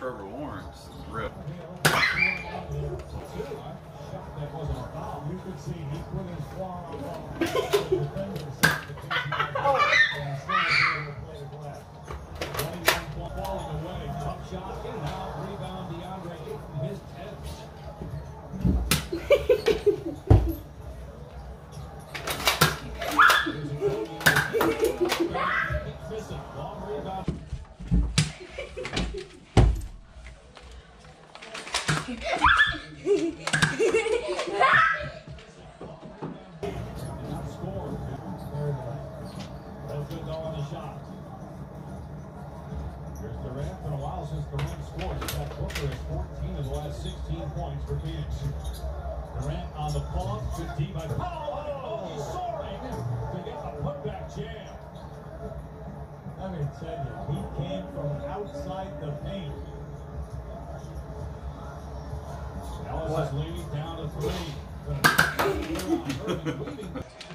Trevor Lawrence rip. That wasn't a foul. You could see he put his claw on the defender falling away. Tough shot. And now rebound DeAndre Ayton. His 10th. Long rebound. Since Durant scored, Booker has 14 of the last 16 points for Phoenix. Durant on the pump, good D by Powell. He's soaring to get the putback jam. Let me tell you, he came from outside the paint. Ellis is leading down to 3.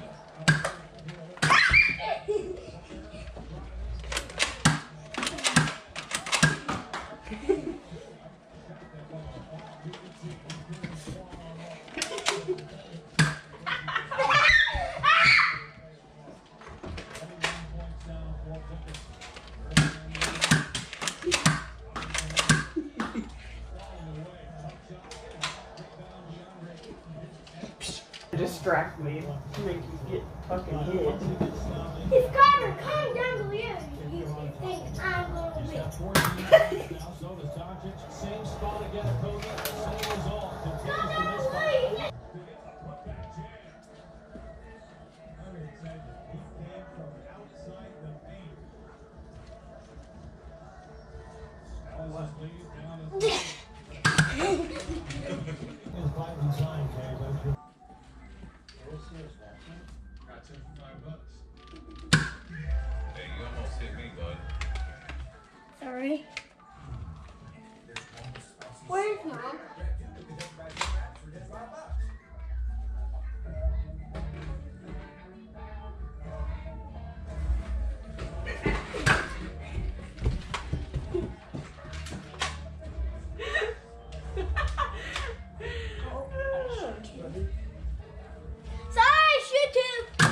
Distract me to make you get fucking hit. It's Carter, come down below. You think I'm gonna win? So does Doncic. Same spot again, Cody. Same result. Come down below. Hey, you almost hit me, bud. Sorry. Where's Mom? Sorry, shoot too.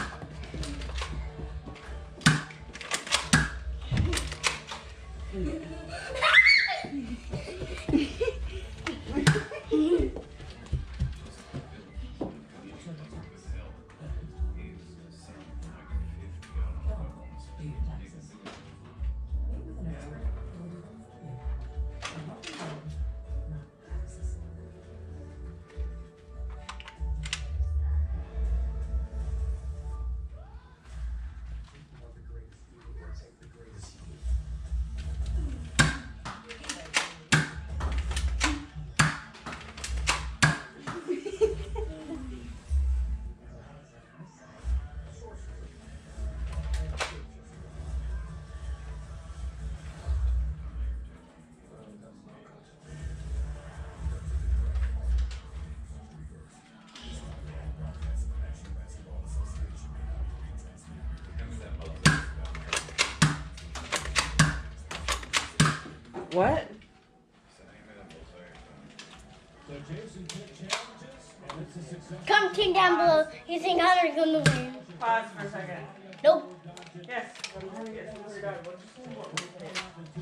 What? Come team down below. You think Hunter's gonna win? Pause for a second. Nope. Yes. I'm trying to get some food out. What'd you say? What was it?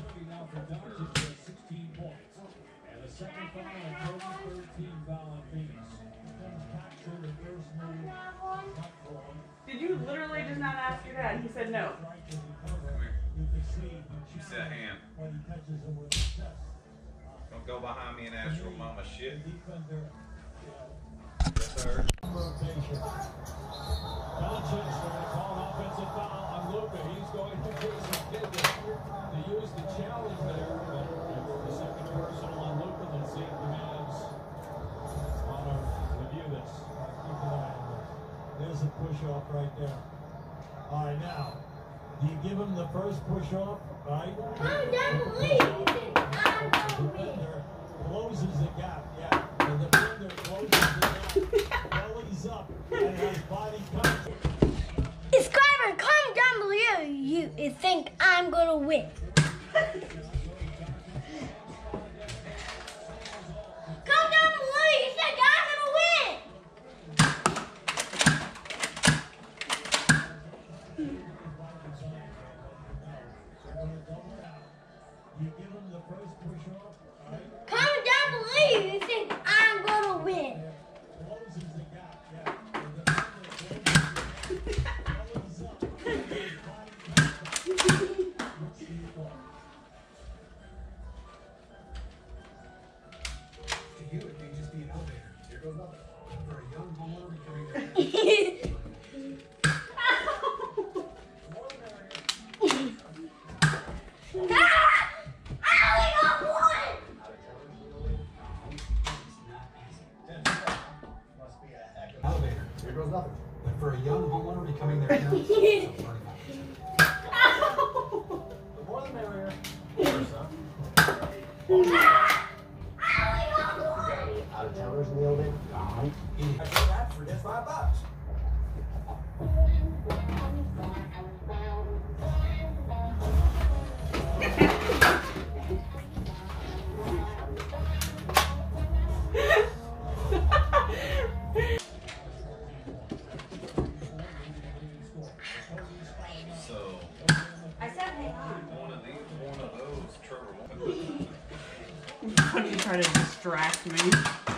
And the second foul and Kobe, 13 foul on Phoenix. Capture the first move. Did you literally just not ask your dad? He said no. She said hand. Don't go behind me and ask your mama shit. Yes, sir. Rotation. Doncic called offensive foul on Luka. He's going to Jason Kidd to use the challenge there. The second personal on Luka. Let's see if the Mavs want to review this. Keep an eye on this. There's a push-off right there. All right, now, do you give him the first push-off? Right? Come down below. You think I'm gonna win? Closes the gap, yeah. The defender closes the gap, bellies up, and has body contact. Subscriber, comment down below. You think I'm gonna win? nothing. But for a young homeowner becoming their parents, it's a learning opportunity. The more the merrier. Out of towners in the old days? Gone. I did that for just $5. So, I said hang on. one of those, Trevor. Why do you try to distract me?